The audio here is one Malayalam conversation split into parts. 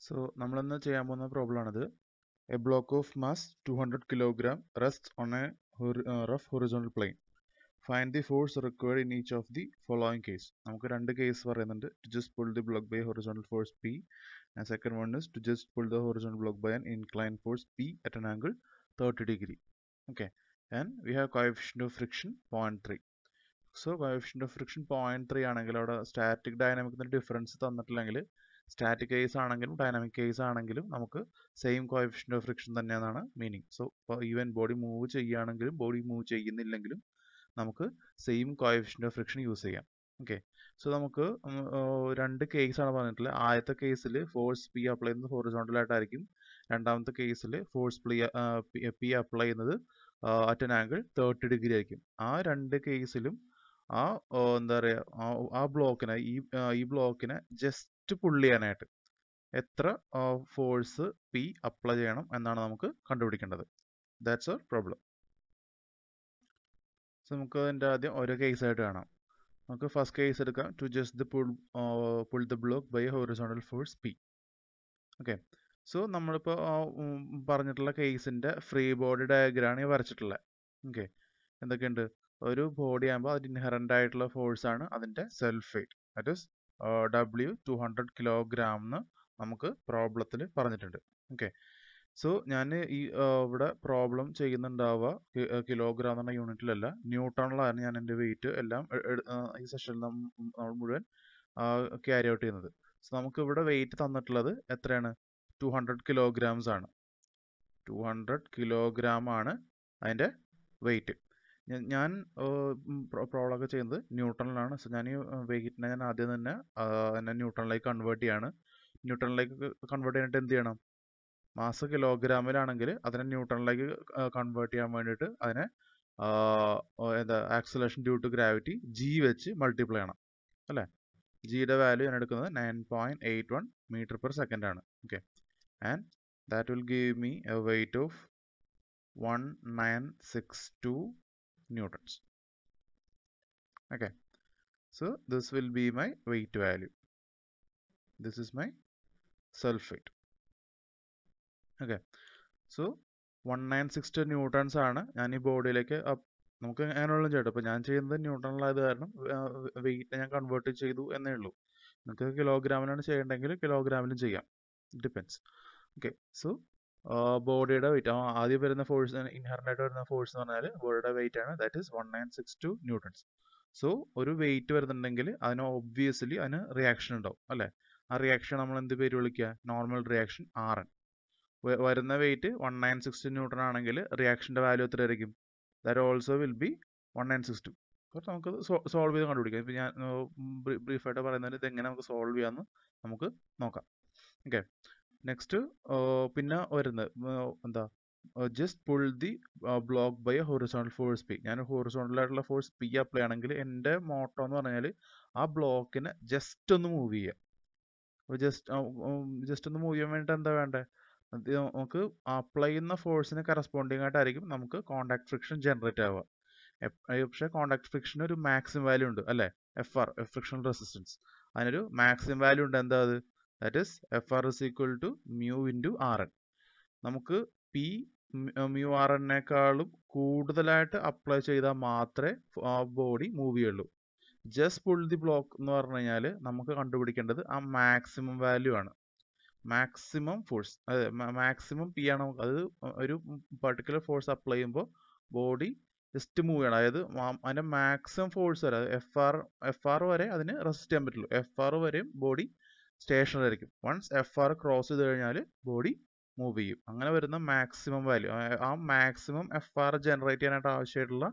So, നമ്മളന്ന് ചെയ്യാൻ പോകുന്ന പ്രോബ്ലം ആണിത്. A block of mass 200 kilogram rests on a rough horizontal plane. Find the force required in each of the following case. നമുക്ക് രണ്ട് കേസ് പറയുന്നുണ്ട്. To just pull the block by horizontal force P, and second one is to just pull the horizontal block by an inclined force P at an angle 30 degree. Okay, and we have coefficient of friction 0.3. So coefficient of friction 0.3 ആണെങ്കിൽ അവിടെ സ്റ്റാറ്റിക് ഡൈനാമിക്കിന്റെ ഡിഫറൻസ് തന്നിട്ടില്ലെങ്കിൽ സ്റ്റാറ്റിക് കേസ് ആണെങ്കിലും ഡൈനാമിക് കേസ് ആണെങ്കിലും നമുക്ക് സെയിം കോഎഫിഷ്യന്റ് ഓഫ് ഫ്രിക്ഷൻ തന്നെയാണ് മീനിങ്. സോ ഇപ്പോൾ ഈവൻ ബോഡി മൂവ് ചെയ്യുകയാണെങ്കിലും ബോഡി മൂവ് ചെയ്യുന്നില്ലെങ്കിലും നമുക്ക് same coefficient of friction use ചെയ്യാം. ഓക്കെ, സോ നമുക്ക് രണ്ട് കേസാണ് പറഞ്ഞിട്ടുള്ളത്. ആദ്യത്തെ കേസിൽ ഫോഴ്സ് പി അപ്ലൈ ചെയ്യുന്നത് ഹൊറിസോണ്ടൽ ആയിട്ടായിരിക്കും. രണ്ടാമത്തെ കേസിൽ ഫോഴ്സ് പി അപ്ലൈ ചെയ്യുന്നത് അറ്റ് ആൻ ആംഗിൾ 30 ഡിഗ്രി ആയിരിക്കും. ആ രണ്ട് കേസിലും എന്താ പറയുക ഈ ബ്ലോക്കിനെ ജസ്റ്റ് പുള്ള് ചെയ്യാനായിട്ട് എത്ര ഫോഴ്സ് പി അപ്ലൈ ചെയ്യണം എന്നാണ് നമുക്ക് കണ്ടുപിടിക്കേണ്ടത്. That's our problem. സോ നമുക്ക് അതിൻ്റെ ആദ്യം ഓരോ കേസായിട്ട് കാണാം. നമുക്ക് ഫസ്റ്റ് കേസ് എടുക്കാം. To just pull the block by horizontal force P. Okay, so നമ്മളിപ്പോൾ പറഞ്ഞിട്ടുള്ള കേസിൻ്റെ ഫ്രീ ബോഡി ഡയഗ്രാമാണ് ഈ വരച്ചിട്ടുള്ളത്. ഓക്കെ, എന്തൊക്കെയുണ്ട്? ഒരു ബോഡി ആകുമ്പോൾ അതിന് ഇൻഹറൻ്റ് ആയിട്ടുള്ള ഫോഴ്സ് ആണ് അതിൻ്റെ self weight. That is W 200 kilogram എന്ന് നമുക്ക് പ്രോബ്ലത്തിൽ പറഞ്ഞിട്ടുണ്ട്. ഓക്കെ, സോ ഞാൻ ഈ ഇവിടെ പ്രോബ്ലം ചെയ്യുന്നുണ്ടാവുക കിലോഗ്രാം എന്ന് പറഞ്ഞ യൂണിറ്റിലല്ല, ന്യൂട്ടണിലാണ് ഞാൻ എൻ്റെ വെയിറ്റ് എല്ലാം ഈ സെഷനിൽ നമ്മൾ മുഴുവൻ ക്യാരി ഔട്ട് ചെയ്യുന്നത്. സോ നമുക്ക് ഇവിടെ വെയിറ്റ് തന്നിട്ടുള്ളത് എത്രയാണ്? 200 കിലോഗ്രാംസ് ആണ്. 200 കിലോഗ്രാം ആണ് അതിൻ്റെ വെയിറ്റ്. ഞാൻ പ്രോബ്ലം ഒക്കെ ചെയ്യുന്നത് ന്യൂട്ടണിലാണ്. സോ ഞാൻ ഈ വെയിറ്റിനെ ഞാൻ ആദ്യം തന്നെ ന്യൂട്ടണിലേക്ക് കൺവേർട്ട് ചെയ്യാണ്. ന്യൂട്ടണിലേക്ക് കൺവേർട്ട് ചെയ്യാനായിട്ട് എന്ത് ചെയ്യണം? മാസ് കിലോഗ്രാമിലാണെങ്കിൽ അതിനെ ന്യൂട്ടണിലേക്ക് കൺവേർട്ട് ചെയ്യാൻ വേണ്ടിയിട്ട് അതിനെ എന്താ acceleration due to gravity g വെച്ച് മൾട്ടിപ്ലൈ ചെയ്യണം അല്ലേ? ജിയുടെ വാല്യൂ ഞാൻ എടുക്കുന്നത് 9.81 മീറ്റർ പെർ സെക്കൻഡ് ആണ്. Okay, and that will give me a weight of 1962 newtons. Okay, so this will be my weight value. This is my self weight. Okay, so 1960 newtons ആണ് ഞാൻ ഈ ബോഡിയിലേക്ക് നമുക്ക് അങ്ങനെയുള്ള ചേട്ടാ. അപ്പോൾ ഞാൻ ചെയ്യുന്നത് ന്യൂട്ടണിലായത് കാരണം വെയിറ്റ് ഞാൻ കൺവേർട്ട് ചെയ്തു എന്നേ ഉള്ളൂ. നിങ്ങൾക്ക് കിലോഗ്രാമിലാണ് ചെയ്യേണ്ടെങ്കിൽ കിലോഗ്രാമിലും ചെയ്യാം, ഡിപ്പെൻസ്. ഓക്കെ, സോ ബോഡിയുടെ വെയിറ്റ് ആദ്യം വരുന്ന ഫോഴ്സ്, ഇൻഹറൻ്റ് ആയിട്ട് വരുന്ന ഫോഴ്സ് എന്ന് പറഞ്ഞാൽ ബോഡിയുടെ വെയിറ്റ് ആണ്. That is 1962 newtons. സോ ഒരു വെയിറ്റ് വരുന്നുണ്ടെങ്കിൽ അതിന് ഒബ്വിയസ്ലി അതിന് റിയാക്ഷൻ ഉണ്ടാവും അല്ലേ? ആ റിയാക്ഷൻ നമ്മൾ എന്ത് പേര് വിളിക്കുക? Normal reaction RN. വരുന്ന വെയിറ്റ് 1960 ന്യൂട്ടൺ ആണെങ്കിൽ റിയാക്ഷൻ്റെ വാല്യൂ എത്ര ആയിരിക്കും? That also will be 1962. അപ്പോൾ നമുക്ക് സോൾവ് ചെയ്ത് കണ്ടുപിടിക്കാം. ഇപ്പം ഞാൻ ബ്രീഫായിട്ട് പറയുന്നത് ഇതെങ്ങനെ നമുക്ക് സോൾവ് ചെയ്യാമെന്ന് നമുക്ക് നോക്കാം. ഓക്കെ, നെക്സ്റ്റ് പിന്നെ വരുന്നത് എന്താ? Just pull the block by horizontal force P. ഞാൻ ഹൊറിസോണ്ടൽ ആയിട്ടുള്ള ഫോഴ്സ് പി അപ്ലൈ ആണെങ്കിൽ എൻ്റെ മോട്ടോ എന്ന് പറഞ്ഞാൽ ആ ബ്ലോക്കിനെ ജസ്റ്റ് ഒന്ന് മൂവ് ചെയ്യുക. അപ്പോൾ ജസ്റ്റ് ഒന്ന് മൂവ് ചെയ്യാൻ വേണ്ടിയിട്ട് എന്താ വേണ്ടേ? നമുക്ക് അപ്ലൈ ചെയ്യുന്ന ഫോഴ്സിന് കറസ്പോണ്ടിങ് ആയിട്ടായിരിക്കും നമുക്ക് കോണ്ടാക്ട് ഫ്രിക്ഷൻ ജനറേറ്റ് ആവുക. പക്ഷേ കോണ്ടാക്ട് ഫ്രിക്ഷൻ ഒരു മാക്സിമം വാല്യൂ ഉണ്ട് അല്ലേ? FR, ഫ്രിക്ഷണൽ റെസിസ്റ്റൻസ്, അതിനൊരു മാക്സിമം വാല്യൂ ഉണ്ട്. എന്താ അത്? That is FR is equal to mu into RN. നമുക്ക് P mu RN-നേക്കാളും കൂടുതലായിട്ട് അപ്ലൈ ചെയ്താൽ മാത്രമേ ആ ബോഡി മൂവ് ചെയ്യുള്ളൂ. ജസ്റ്റ് പുൾ ദി ബ്ലോക്ക് എന്ന് പറഞ്ഞു കഴിഞ്ഞാൽ നമുക്ക് കണ്ടുപിടിക്കേണ്ടത് ആ മാക്സിമം വാല്യൂ ആണ്. മാക്സിമം ഫോഴ്സ്, അതെ മാക്സിമം P ആണ്. അത് ഒരു പർട്ടിക്കുലർ ഫോഴ്സ് അപ്ലൈ ചെയ്യുമ്പോൾ ബോഡി ജസ്റ്റ് മൂവ് ചെയ്യണം. അതായത് അതിൻ്റെ മാക്സിമം ഫോഴ്സ് വരെ, FR വരെ അതിന് റെസിസ്റ്റ് ചെയ്യാൻ പറ്റുള്ളൂ. FR വരെയും ബോഡി സ്റ്റേഷനറി ആയിരിക്കും. വൺസ് FR ക്രോസ് ചെയ്ത് കഴിഞ്ഞാൽ ബോഡി മൂവ് ചെയ്യും. അങ്ങനെ വരുന്ന മാക്സിമം വാല്യൂ, ആ മാക്സിമം FR ജനറേറ്റ് ചെയ്യാനായിട്ട് ആവശ്യമായിട്ടുള്ള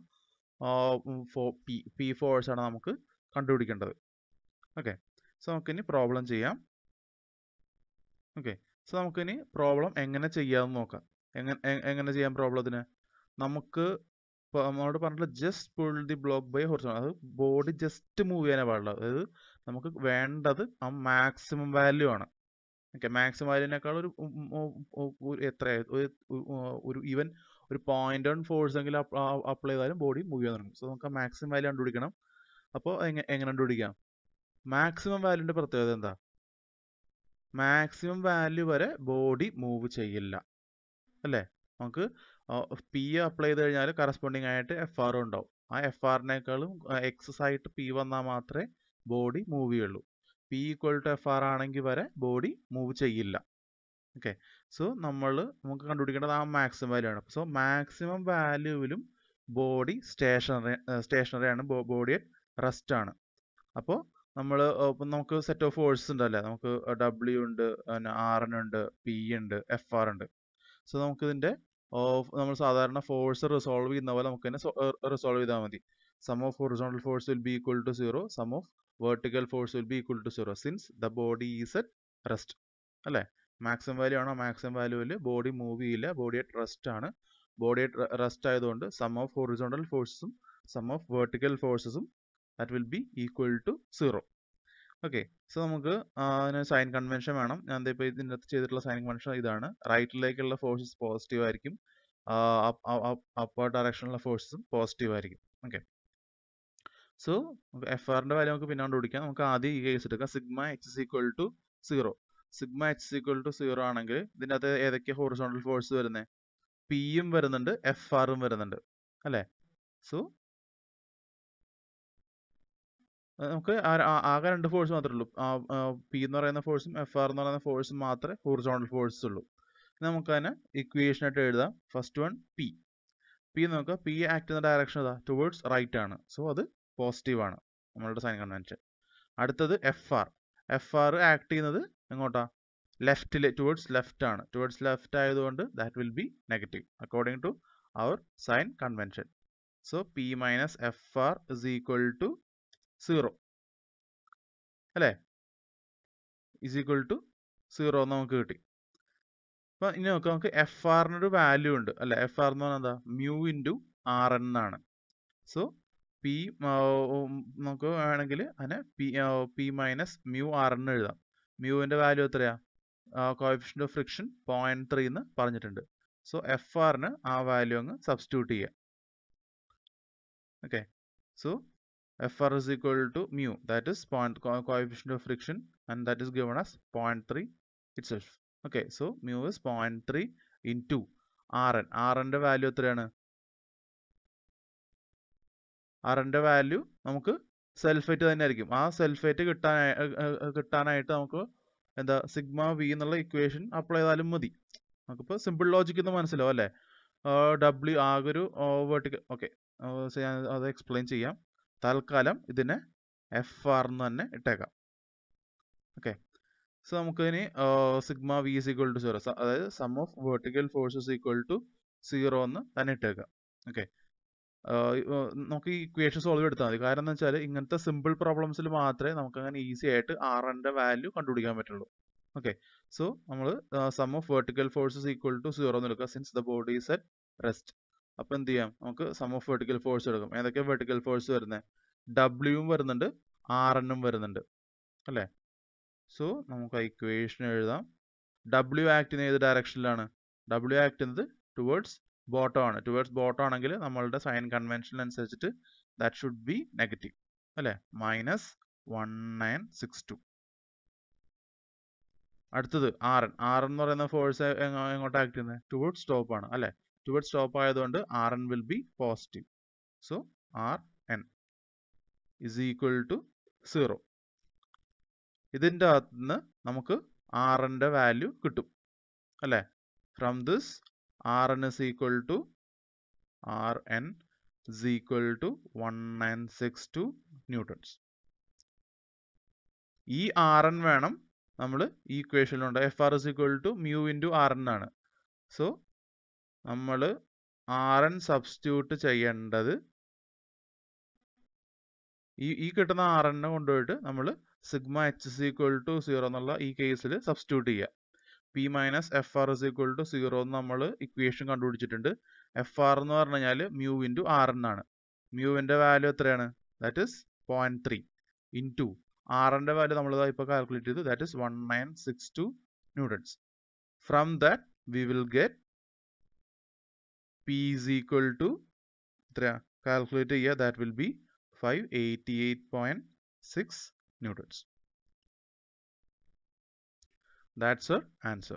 P ഫോഴ്സ് ആണ് നമുക്ക് കണ്ടുപിടിക്കേണ്ടത്. ഓക്കെ, സോ നമുക്കിനി പ്രോബ്ലം ചെയ്യാം. ഓക്കെ, സോ നമുക്കിനി പ്രോബ്ലം എങ്ങനെ ചെയ്യാമെന്ന് നോക്കാം. എങ്ങനെ ചെയ്യാം പ്രോബ്ലത്തിന്? നമുക്ക് നമ്മളോട് പറഞ്ഞിട്ടുള്ള just pull the block by horizontal, അത് ബോഡി ജസ്റ്റ് മൂവ് ചെയ്യാനേ പാടുള്ളൂ. അതായത് നമുക്ക് വേണ്ടത് ആ മാക്സിമം വാല്യൂ ആണ്. ഓക്കെ, മാക്സിമം വാല്യൂവിനേക്കാൾ എത്ര ഒരു ഈവൻ ഒരു 0.1 ഫോഴ്സ് എങ്കിലും അപ്ലൈ ചെയ്താലും ബോഡി മൂവ് ചെയ്യാൻ തുടങ്ങും. സോ നമുക്ക് ആ മാക്സിമം വാല്യൂ കണ്ടുപിടിക്കണം. അപ്പോൾ എങ്ങനെ കണ്ടുപിടിക്കാം? മാക്സിമം വാല്യൂവിൻ്റെ പ്രത്യേകത എന്താ? മാക്സിമം വാല്യൂ വരെ ബോഡി മൂവ് ചെയ്യില്ല അല്ലേ? നമുക്ക് പി അപ്ലൈ ചെയ്ത് കഴിഞ്ഞാൽ കറസ്പോണ്ടിങ് ആയിട്ട് എഫ് ആർ ഉണ്ടാവും. ആ എഫ് ആറിനേക്കാളും എക്സസ് ആയിട്ട് പി വന്നാൽ മാത്രമേ ബോഡി മൂവ് ചെയ്യുള്ളൂ. P equal to F R ആണെങ്കിൽ വരെ ബോഡി മൂവ് ചെയ്യില്ല. ഓക്കെ, സോ നമുക്ക് കണ്ടുപിടിക്കേണ്ടത് ആ മാക്സിമം വാല്യൂ ആണ്. സോ മാക്സിമം വാല്യൂവിലും ബോഡി സ്റ്റേഷനറി ആണ്, ബോഡി അറ്റ് റെസ്റ്റ് ആണ്. അപ്പോൾ നമുക്ക് സെറ്റ് ഓഫ് ഫോഴ്സ് ഉണ്ടല്ലേ, നമുക്ക് ഡബ്ല്യു ഉണ്ട്, ആർ എൻ ഉണ്ട്, പി ഉണ്ട്, എഫ് ആർ ഉണ്ട്. സോ നമുക്കിതിൻ്റെ നമ്മൾ സാധാരണ ഫോഴ്സ് റിസോൾവ് ചെയ്യുന്ന പോലെ നമുക്ക് തന്നെ റിസോൾവ് ചെയ്താൽ മതി. Sum of horizontal force will be equal to 0, sum of vertical force will be equal to 0 since the body is at rest അല്ലേ? മാക്സിമം വാല്യൂ ആണോ, മാക്സിമം വാല്യൂവിൽ ബോഡി മൂവ് ചെയ്യില്ല, ബോഡി അറ്റ് റെസ്റ്റ് ആണ്. ബോഡി അറ്റ് റെസ്റ്റ് ആയതുകൊണ്ട് സം ഓഫ് ഹൊറിസോണ്ടൽ ഫോഴ്സസും സം ഓഫ് വെർട്ടിക്കൽ ഫോഴ്സസും that will be equal to 0. Okay, so നമുക്ക് സൈൻ കൺവെൻഷൻ വേണം. ഞാൻ ഇപ്പോൾ ഇതിൻ്റെ അകത്ത് ചെയ്തിട്ടുള്ള സൈൻ കൺവെൻഷൻ ഇതാണ്. റൈറ്റിലേക്കുള്ള ഫോഴ്സസ് പോസിറ്റീവ് ആയിരിക്കും, അപ്പർ ഡയറക്ഷനിലുള്ള ഫോഴ്സസും പോസിറ്റീവ് ആയിരിക്കും. ഓക്കെ, സോ എഫ് ആറിൻ്റെ വാല്യൂ നമുക്ക് പിന്നെ കണ്ടുപിടിക്കാം. നമുക്ക് ആദ്യം ഈ കേസ് എടുക്കാം. Sigma H is equal to 0. Sigma H is equal to 0 ആണെങ്കിൽ ഇതിൻ്റെ അകത്ത് ഏതൊക്കെ ഹൊറിസോണ്ടൽ ഫോഴ്സ് വരുന്നത്? പിയും വരുന്നുണ്ട്, എഫ് ആറും വരുന്നുണ്ട് അല്ലേ? സോ നമുക്ക് ആകെ രണ്ട് ഫോഴ്സ് മാത്രമേ ഉള്ളൂ. പി എന്ന് പറയുന്ന ഫോഴ്സും എഫ് ആർ എന്ന് പറയുന്ന ഫോഴ്സും മാത്രമേ ഹൊറിസോണ്ടൽ ഫോഴ്സ് ഉള്ളൂ. നമുക്ക് അതിനെ ഇക്വേഷൻ ആയിട്ട് എഴുതാം. ഫസ്റ്റ് വൺ പി നോക്കുക. പി ആക്ട് ചെയ്യുന്ന ഡയറക്ഷൻ ഏതാ? ടുവേർഡ്സ് റൈറ്റ് ആണ്. സോ അത് പോസിറ്റീവ് ആണ് നമ്മളുടെ സൈൻ കൺവെൻഷൻ. അടുത്തത് എഫ് ആർ ആക്ട് ചെയ്യുന്നത് എങ്ങോട്ടാ? ലെഫ്റ്റിൽ, ടുവേർഡ്സ് ലെഫ്റ്റ് ആണ്. ടുവേർഡ്സ് ലെഫ്റ്റ് ആയതുകൊണ്ട് that will be negative according to our sign convention. So P minus F R is equal to 0 അല്ലേ? ഇസ് ഈക്വൽ ടു 0 നമുക്ക് കിട്ടി. അപ്പൊ ഇനി നോക്കാം, നമുക്ക് എഫ് ആറിനൊരു വാല്യൂ ഉണ്ട് അല്ലെ? എഫ് ആർ എന്ന് പറഞ്ഞാൽ എന്താ? മ്യൂ ഇൻറ്റു ആർ എൻ എന്നാണ്. സോ പി നമുക്ക് വേണമെങ്കിൽ അതിനെ P minus mu R N എഴുതാം. മ്യൂവിന്റെ വാല്യൂ എത്രയാ? കോഎഫിഷ്യന്റ് ഓഫ് ഫ്രിക്ഷൻ 0.3 എന്ന് പറഞ്ഞിട്ടുണ്ട്. സോ എഫ് ആറിന് ആ വാല്യൂ അങ്ങ് സബ്സ്റ്റിറ്റ്യൂട്ട് ചെയ്യാം. Okay, so FR is equal to mu, that is coefficient of friction, and that is given as 0.3 itself. Okay, so mu is 0.3 into Rn. Rnന്റെ വാല്യൂ എത്രയാണ്? Rnന്റെ വാല്യൂ നമുക്ക് സൾഫേറ്റ് തന്നെ ആയിരിക്കും. ആ സൾഫേറ്റ് കിട്ടാനായിട്ട് നമുക്ക് എന്താ സിഗ്മ വി എന്നുള്ള ഇക്വേഷൻ അപ്ലൈ ചെയ്താലും മതി. നമുക്കിപ്പോൾ സിമ്പിൾ ലോജിക് എന്ന് മനസ്സിലാവും അല്ലേ? W ആകൊരു vertical. ഓക്കെ, ഞാൻ അത് എക്സ്പ്ലെയിൻ ചെയ്യാം. തൽക്കാലം ഇതിനെ എഫ് ആർ എന്ന് തന്നെ ഇട്ടേക്കാം. ഓക്കെ, സോ നമുക്കിനി sigma V is equal to 0, അതായത് sum of vertical forces equal to 0 എന്ന് തന്നെ ഇട്ടേക്കാം. ഓക്കെ, നമുക്ക് ഈ ഇക്വേഷൻ സോൾവ് എടുത്താൽ മതി. കാരണം എന്ന് വെച്ചാൽ ഇങ്ങനത്തെ സിമ്പിൾ പ്രോബ്ലംസിൽ മാത്രമേ നമുക്ക് അങ്ങനെ ഈസി ആയിട്ട് ആറിൻ്റെ വാല്യൂ കണ്ടുപിടിക്കാൻ പറ്റുള്ളൂ. ഓക്കെ, സോ നമ്മൾ sum of vertical forces equal to 0 എന്ന് എടുക്കുക since the body is at rest. അപ്പോൾ എന്ത് ചെയ്യാം? നമുക്ക് സം ഓഫ് വെർട്ടിക്കൽ ഫോഴ്സ് എടുക്കും. ഏതൊക്കെ വെർട്ടിക്കൽ ഫോഴ്സ് വരുന്നത്? ഡബ്ല്യുവും വരുന്നുണ്ട്, ആർ എന്നും വരുന്നുണ്ട് അല്ലേ? സോ നമുക്ക് ആ ഇക്വേഷൻ എഴുതാം. ഡബ്ല്യു ആക്ട് ചെയ്യുന്ന ഏത് ഡയറക്ഷനിലാണ്? ഡബ്ല്യു ആക്ട് ചെയ്യുന്നത് ടുവേർഡ്സ് ബോട്ടം ആണ്. ടുവേർഡ്സ് ബോട്ടം ആണെങ്കിൽ നമ്മളുടെ സൈൻ കൺവെൻഷൻ അനുസരിച്ചിട്ട് ദാറ്റ് ഷുഡ് ബി നെഗറ്റീവ് അല്ലേ? -1962. അടുത്തത് ആർ എന്ന് പറയുന്ന ഫോഴ്സ് എങ്ങോട്ട് ആക്ട് ചെയ്യുന്നത്? ടുവേർഡ്സ് സ്റ്റോപ്പ് ആണ് അല്ലേ? ടുവേർഡ്സ് സ്റ്റോപ്പ് ആയതുകൊണ്ട് R N will be positive. So R N is equal to 0. ഇതിൻ്റെ അകത്ത് നിന്ന് നമുക്ക് ആർ എൻ്റെ വാല്യൂ കിട്ടും അല്ലേ? From this R N is equal to 1962 newtons. ഈ ആർ എൻ വേണം നമ്മൾ ഈ ഇക്വേഷനിലുണ്ട്. F R is equal to mu into R N ആണ്. സോ നമ്മൾ ആർ എൻ സബ്സ്റ്റിറ്റ്യൂട്ട് ചെയ്യേണ്ടത് ഈ കിട്ടുന്ന ആർ എന്നെ കൊണ്ടുപോയിട്ട് നമ്മൾ sigma H is equal to 0 എന്നുള്ള ഈ കേസിൽ സബ്സ്റ്റിറ്റ്യൂട്ട് ചെയ്യുക. P minus F R is equal to 0 എന്ന് നമ്മൾ ഇക്വേഷൻ കണ്ടുപിടിച്ചിട്ടുണ്ട്. എഫ് ആർ എന്ന് പറഞ്ഞു കഴിഞ്ഞാൽ മ്യൂ ഇൻറ്റു ആർ എൻ ആണ്. മ്യൂവിൻ്റെ വാല്യൂ എത്രയാണ്? ദാറ്റ് ഇസ് 0.3 ഇൻറ്റു ആർ എൻ്റെ വാല്യൂ നമ്മൾ ഇപ്പോൾ കാൽക്കുലേറ്റ് ചെയ്തു. That is 1962 newtons. From that we will get P is equal to എത്രയാ? കാൽക്കുലേറ്റ് ചെയ്യുക. That will be 588.6 newtons. That's our answer.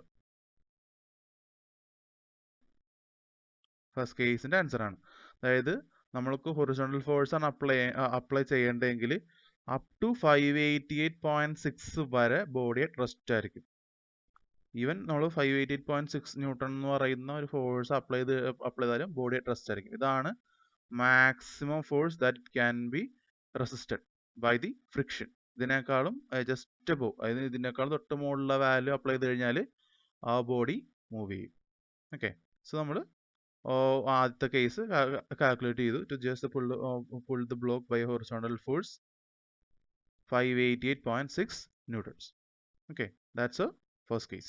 First കേസിൻ്റെ ആൻസറാണ്. അതായത് നമ്മൾക്ക് ഹൊറിസോണ്ടൽ ഫോഴ്സ് ആണ് അപ്ലൈ ചെയ്യേണ്ടതെങ്കിൽ അപ് ടു 588.6 വരെ ബോഡി അറ്റ് റെസ്റ്റ് ആയിരിക്കും. ഈവൻ നമ്മൾ 588.6 ന്യൂട്ടൺ എന്ന് പറയുന്ന ഒരു ഫോഴ്സ് അപ്ലൈ ചെയ്താലും ബോഡി അറ്റ് റെസ്റ്റ് ആയിരിക്കും. ഇതാണ് maximum force that can be resisted by the friction. ഇതിനേക്കാളും ജസ്റ്റ് അബോവ്, അതായത് ഇതിനേക്കാളും തൊട്ട് മുകളിലുള്ള വാല്യൂ അപ്ലൈ ചെയ്ത് കഴിഞ്ഞാൽ ആ ബോഡി മൂവ് ചെയ്യും. ഓക്കെ, സോ നമ്മൾ ആദ്യത്തെ കേസ് കാൽക്കുലേറ്റ് ചെയ്തു. To just pull the block by horizontal force 588.6 newtons. Okay, that's a first case.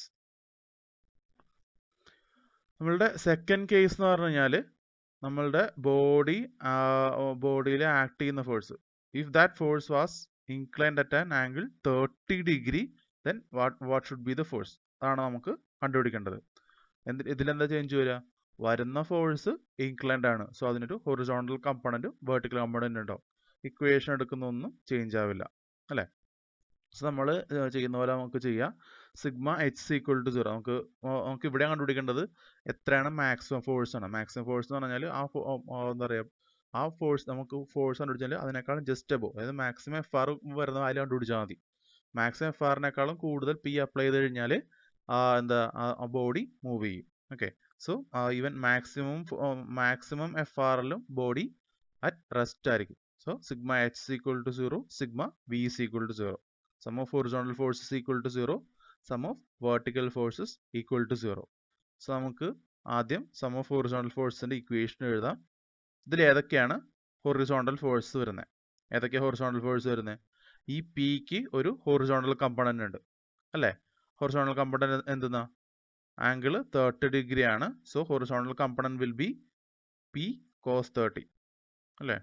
നമ്മളുടെ സെക്കൻഡ് കേസ് എന്ന് പറഞ്ഞു കഴിഞ്ഞാൽ നമ്മളുടെ ബോഡിയിൽ ആക്ട് ചെയ്യുന്ന force, if that force was inclined at an angle 30 degree, then what should be the force? അതാണ് നമുക്ക് കണ്ടുപിടിക്കേണ്ടത്. ഇതിലെന്താ ചേഞ്ച് വരിക? വരുന്ന ഫോഴ്സ് ഇൻക്ലൈൻഡ് ആണ്, സോ അതിനൊരു ഹൊറിസോണ്ടൽ കമ്പോണൻറ്റും വെർട്ടിക്കൽ കമ്പോണൻറ്റും ഉണ്ടാവും. ഇക്വേഷൻ എടുക്കുന്നൊന്നും ചേഞ്ച് ആവില്ല അല്ലേ? സോ നമ്മൾ ചെയ്യുന്ന പോലെ നമുക്ക് ചെയ്യാം. Sigma H equal to 0. നമുക്ക് ഇവിടെ കണ്ടുപിടിക്കേണ്ടത് എത്രയാണ് മാക്സിമം ഫോഴ്സ് ആണ്. മാക്സിമം ഫോഴ്സ് എന്ന് പറഞ്ഞാൽ എന്താ പറയുക, ആ ഫോഴ്സ് നമുക്ക് ഫോഴ്സ് കണ്ടുപിടിച്ചാൽ അതിനേക്കാളും ജസ്റ്റ് അബോ, അതായത് മാക്സിമം എഫ് ആർ വരുന്ന വാല്യൂ കണ്ടുപിടിച്ചാൽ മതി. മാക്സിമം എഫ് ആറിനേക്കാളും കൂടുതൽ പി അപ്ലൈ ചെയ്ത് കഴിഞ്ഞാൽ എന്താ ബോഡി മൂവ് ചെയ്യും. Okay, so even maximum F ആറിലും ബോഡി അറ്റ് റെസ്റ്റ് ആയിരിക്കും. So sigma H equal to 0, sigma V is equal to 0. Sum of horizontal force is equal to 0. Sum of vertical force is equal to 0. So നമുക്ക് ആദ്യം സം ഓഫ് ഹൊറിസോണ്ടൽ ഫോഴ്സിന്റെ ഇക്വേഷൻ എഴുതാം. ഇതിൽ ഏതൊക്കെയാണ് ഹൊറിസോണ്ടൽ ഫോഴ്സ് വരുന്നത്? ഏതൊക്കെയാണ് ഹൊറിസോണ്ടൽ ഫോഴ്സ് വരുന്നത്? ഈ പിക്ക് ഒരു ഹൊറിസോണ്ടൽ കമ്പോണന്റ് ഉണ്ട് അല്ലേ? ഹൊറിസോണ്ടൽ കമ്പോണന്റ് എന്തെന്നാ? ആംഗിൾ 30 ഡിഗ്രി ആണ്. So horizontal component will be P cos 30 അല്ലേ?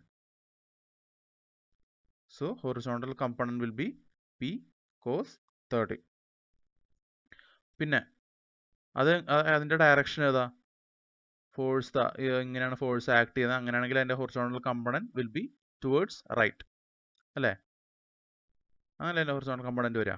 So horizontal component will be P cos 30. പിന്നെ അതിന്റെ ഡയറക്ഷൻ ഏതാ? ഫോഴ്സ് ഇങ്ങനെയാണ് ഫോഴ്സ് ആക്ട് ചെയ്യുന്നത്. അങ്ങനെയാണെങ്കിൽ അതിന്റെ horizontal component will be towards right അല്ലേ? അങ്ങനെ അതിന്റെ ഹൊറിസോണ്ടൽ കമ്പോണന്റ് വരിക.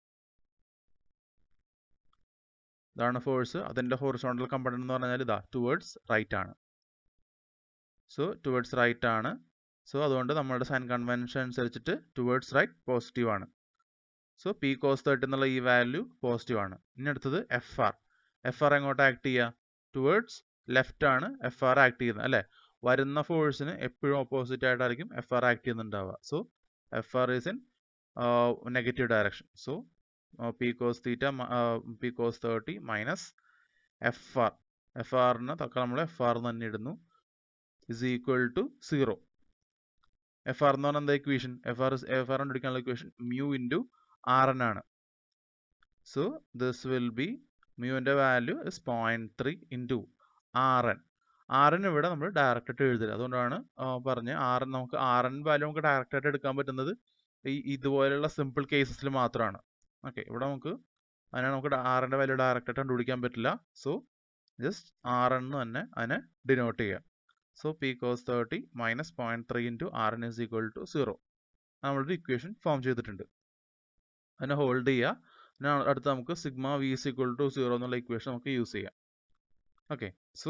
ഇതാണ് ഫോഴ്സ്, അതിന്റെ ഹൊറിസോണ്ടൽ കമ്പോണന്റ് എന്ന് പറഞ്ഞാൽ ഇതാ ടുവേർഡ്സ് റൈറ്റ് ആണ്. സോ ടുവേർഡ്സ് റൈറ്റ് ആണ്. സോ അതുകൊണ്ട് നമ്മുടെ സൈൻ കൺവെൻഷൻ അനുസരിച്ചിട്ട് ടുവേർഡ്സ് റൈറ്റ് പോസിറ്റീവ് ആണ്. സോ പി കോസ് 30 എന്നുള്ള ഈ വാല്യൂ പോസിറ്റീവ് ആണ്. ഇനി അടുത്തത് എഫ് ആർ. എഫ് ആർ എങ്ങോട്ട് ആക്ട് ചെയ്യുക? ടുവേർഡ്സ് ലെഫ്റ്റ് ആണ് എഫ് ആർ ആക്ട് ചെയ്യുന്നത് അല്ലേ? വരുന്ന ഫോഴ്സിന് എപ്പോഴും ഓപ്പോസിറ്റ് ആയിട്ടായിരിക്കും എഫ് ആർ ആക്ട് ചെയ്യുന്നുണ്ടാവുക. So F R is in negative direction. So P cos 30 minus F R. F ആറിന് തൽക്കാലം നമ്മൾ എഫ് ആർ തന്നെ ഇടുന്നു, is equal to 0. F R എന്ന് പറഞ്ഞാൽ എന്താ ഇക്വേഷൻ? എഫ് ആർ കണ്ടുപിടിക്കാനുള്ള equation mu into R N ആണ്. സോ ദിസ് വിൽ ബി മ്യൂവിൻ്റെ value is 0.3 into R N. R N ഇവിടെ നമ്മൾ ഡയറക്റ്റ് ആയിട്ട് എഴുതില്ല, അതുകൊണ്ടാണ് പറഞ്ഞ് നമുക്ക് ആർ എൻ വാല്യൂ നമുക്ക് ഡയറക്റ്റ് ആയിട്ട് എടുക്കാൻ പറ്റുന്നത് ഇതുപോലെയുള്ള സിമ്പിൾ കേസസിൽ മാത്രമാണ്. ഓക്കെ, ഇവിടെ നമുക്ക് ആർ എൻ്റെ വാല്യൂ ഡയറക്റ്റ് ആയിട്ട് കണ്ടുപിടിക്കാൻ പറ്റില്ല. സോ ജസ്റ്റ് ആർ എൻ തന്നെ അതിനെ ഡിനോട്ട് ചെയ്യുക. So P cos 30 minus 0.3 into R N is equal to 0. നമ്മളൊരു ഇക്വേഷൻ ഫോം ചെയ്തിട്ടുണ്ട്, അതിനെ ഹോൾഡ് ചെയ്യുക. അടുത്ത് നമുക്ക് sigma V is equal to 0 എന്നുള്ള ഇക്വേഷൻ നമുക്ക് യൂസ് ചെയ്യാം. Okay, so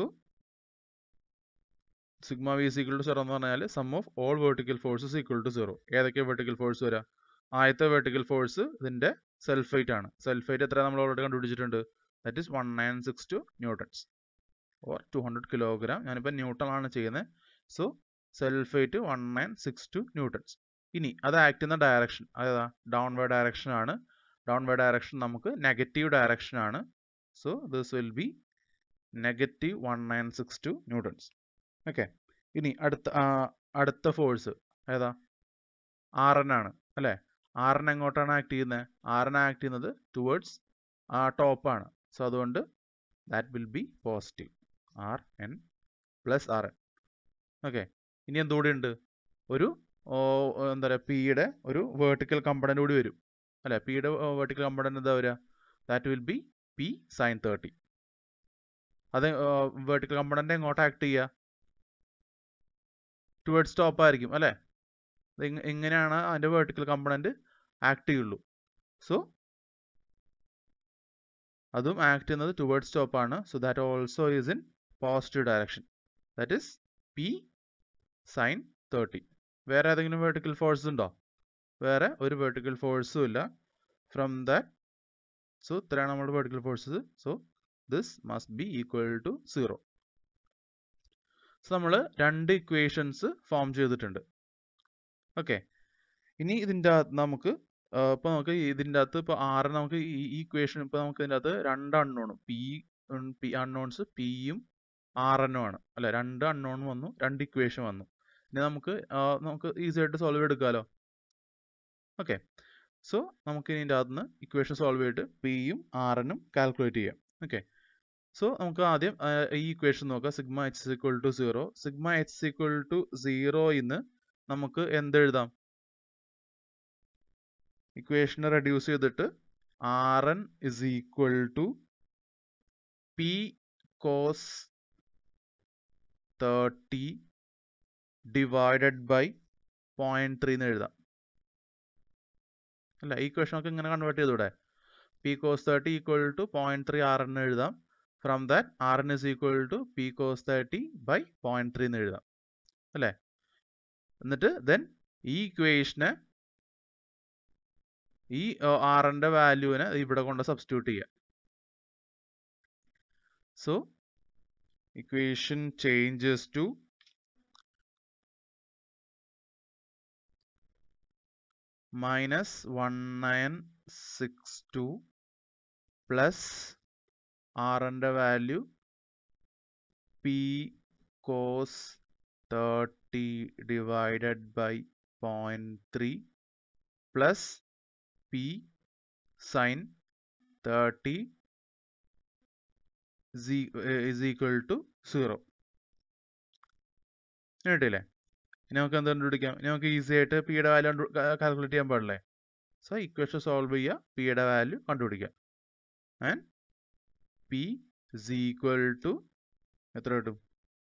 sigma V is equal to 0 എന്ന് പറഞ്ഞാൽ sum of all vertical forces equal to 0. ഏതൊക്കെയാണ് വെർട്ടിക്കൽ ഫോഴ്സ് വരിക? ആദ്യത്തെ വെർട്ടിക്കൽ ഫോഴ്സ് ഇതിന്റെ സൾഫേറ്റ് ആണ്. സൾഫേറ്റ് എത്ര നമ്മൾ ഓൾറെഡി കണ്ടുപിടിച്ചിട്ടുണ്ട്? That is 1962 newtons or 200 kilogram. ഞാനിപ്പോൾ ന്യൂട്ടൺ ആണ് ചെയ്യുന്നത്. So self weight 1962 newtons. ഇനി അത് ആക്ട് ചെയ്യുന്ന ഡയറക്ഷൻ അതാ ഡൗൺവേർഡ് ഡയറക്ഷൻ ആണ്. ഡൗൺവേർഡ് ഡയറക്ഷൻ നമുക്ക് നെഗറ്റീവ് ഡയറക്ഷൻ ആണ്. So this will be negative 1962 newtons. Okay, ഇനി അടുത്ത ഫോഴ്സ് ഏതാ? ആർ എൻ ആണ് അല്ലേ? ആർ എൻ എങ്ങോട്ടാണ് ആക്ട് ചെയ്യുന്നത്? ആർ എൻ ആക്ട് ചെയ്യുന്നത് ടുവേർഡ്സ് ടോപ്പാണ്. സോ അതുകൊണ്ട് that will be positive, R N plus R N. Okay, ഇനി എന്തുകൂടി ഉണ്ട്? ഒരു എന്താ പറയുക, പിയുടെ ഒരു വേർട്ടിക്കൽ കമ്പോണന്റ് കൂടി വരും അല്ലേ? പിയുടെ വേർട്ടിക്കൽ കമ്പോണന്റ് എന്താ വരിക? That will be P sine 30. അത് വേർട്ടിക്കൽ കമ്പോണന്റ് എങ്ങോട്ട് ആക്ട് ചെയ്യുക? ടുവേർഡ്സ് ടോപ്പ് ആയിരിക്കും അല്ലേ? എങ്ങനെയാണ് അതിൻ്റെ വേർട്ടിക്കൽ കമ്പോണന്റ് ആക്ട് ചെയ്യുള്ളൂ. സോ അതും ആക്ട് ചെയ്യുന്നത് ടുവേർഡ്സ് ടോപ്പ് ആണ്. So that also is in positive direction. That is P sine 30. വേറെ ഏതെങ്കിലും വെർട്ടിക്കൽ ഫോഴ്സ് ഉണ്ടോ? വേറെ ഒരു വെർട്ടിക്കൽ ഫോഴ്സും ഇല്ല. ഫ്രം ദാറ്റ്, സോ ഇത്രയാണ് നമ്മുടെ vertical forces. So this must be equal to 0. So നമ്മൾ 2 ഇക്വേഷൻസ് ഫോം ചെയ്തിട്ടുണ്ട്. ഓക്കെ, ഇനി ഇതിൻ്റെ അകത്ത് നമുക്ക് ഇപ്പോൾ നമുക്ക് ഇതിൻ്റെ അകത്ത് ഇപ്പോൾ ആറ് നമുക്ക് ഈ ഇക്വേഷൻ ഇപ്പോൾ നമുക്ക് ഇതിൻ്റെ അകത്ത് 2 അൺനോണും പി അൺനോൺസ് പിയും ആറെണ്ണും ആണ് അല്ലെ. 2 അൺനോൺ വന്നു, 2 ഇക്വേഷൻ വന്നു. ഇനി നമുക്ക് ഈസി ആയിട്ട് സോൾവ് ചെയ്തെടുക്കാമല്ലോ. ഓക്കെ, സോ നമുക്ക് ഇതിൻ്റെ അകത്ത് നിന്ന് ഇക്വേഷൻ സോൾവ് ചെയ്തിട്ട് പിയും ആറെണ്ണും കാൽക്കുലേറ്റ് ചെയ്യാം. ഓക്കെ, സോ നമുക്ക് ആദ്യം ഈ ഇക്വേഷൻ നോക്കാം. Sigma H is equal to 0. Sigma H is equal to 0 ഇന്ന് നമുക്ക് എന്തെഴുതാം? ഇക്വേഷനെ റെഡ്യൂസ് ചെയ്തിട്ട് R N is equal to P cos 30 divided by 0.3 എന്ന് എഴുതാം അല്ല. ഈ ഇക്വേഷൻ നമുക്ക് ഇങ്ങനെ കൺവേർട്ട് ചെയ്തൂടെ? P cos 30 equal to 0.3 R N എഴുതാം. From that R N is equal to P cos 30 by 0.3 എന്ന് എഴുതാം അല്ലേ. എന്നിട്ട് ദെൻ ഈ ഇക്വേഷനെ ഈ ആർ എൻ്റെ വാല്യൂവിനെ ഇവിടെ കൊണ്ട് സബ്സ്റ്റിറ്റ്യൂട്ട് ചെയ്യാം. So equation changes to -1962 plus R എൻ്റെ value P cos 30 divided by 0.3 plus P sine 30 is equal to 0. കേട്ടില്ലേ? ഇനി നമുക്ക് എന്ത് കണ്ടുപിടിക്കാം? ഇനി നമുക്ക് ഈസി ആയിട്ട് പിയുടെ വാല്യൂ കാൽക്കുലേറ്റ് ചെയ്യാൻ പാടില്ലേ? സോ ഇക്വേഷൻ സോൾവ് ചെയ്യുക, പിയുടെ വാല്യൂ കണ്ടുപിടിക്കുക. And P is equal to എത്ര കിട്ടും?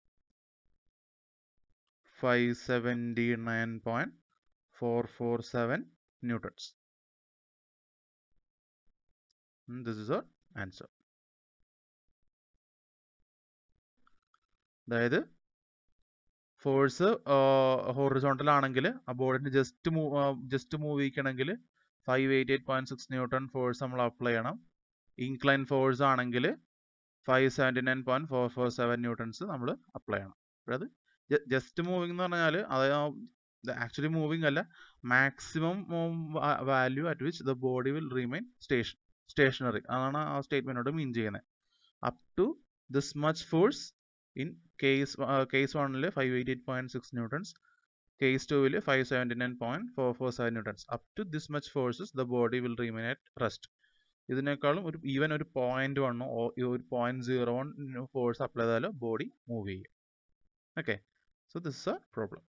579.447 newtons. This is our answer. അതായത് ഫോഴ്സ് ഹൊറിസോണ്ടൽ ആണെങ്കിൽ ആ ബോർഡിന് ജസ്റ്റ് മൂവ് ചെയ്യിക്കണമെങ്കിൽ 588.6 ന്യൂട്ടൺ ഫോഴ്സ് നമ്മൾ അപ്ലൈ ചെയ്യണം. ഇൻക്ലൈൻ ഫോഴ്സ് ആണെങ്കിൽ 579.447 ന്യൂട്ടൺസ് നമ്മൾ അപ്ലൈ ചെയ്യണം. അതായത് ജസ്റ്റ് മൂവിങ് എന്ന് പറഞ്ഞാൽ അത് ആക്ച്വലി മൂവിങ് അല്ല, maximum value at which the body will remain stationary. അതാണ് ആ സ്റ്റേറ്റ്മെന്റോട് മീൻ ചെയ്യുന്നത്. Up to this much force in case 1 588.6 newtons, case 2 579.447 newtons. Up to this much forces the body will remain at rest. ഇതിനേക്കാളും ഒരു 0.1 ഒരു 0.01 ഫോഴ്സ് അപ്ലൈ ചെയ്താൽ ബോഡി മൂവ് ചെയ്യും. Okay, so this is a problem.